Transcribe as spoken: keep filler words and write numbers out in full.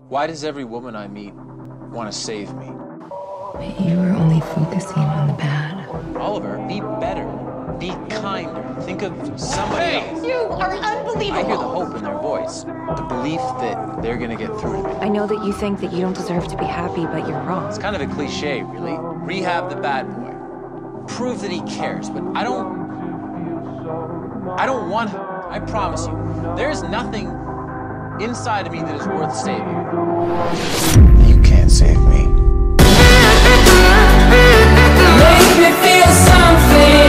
Why does every woman I meet want to save me? But you were only focusing on the bad. Oliver, be better. Be kinder. Think of somebody Hey, else. you are unbelievable. I hear the hope in their voice. The belief that they're gonna get through to me. I know that you think that you don't deserve to be happy, but you're wrong. It's kind of a cliche, really. Rehab the bad boy. Prove that he cares, but I don't... I don't want him. I promise you. There's nothing inside of me that is worth saving. You can't save me. Make me feel something.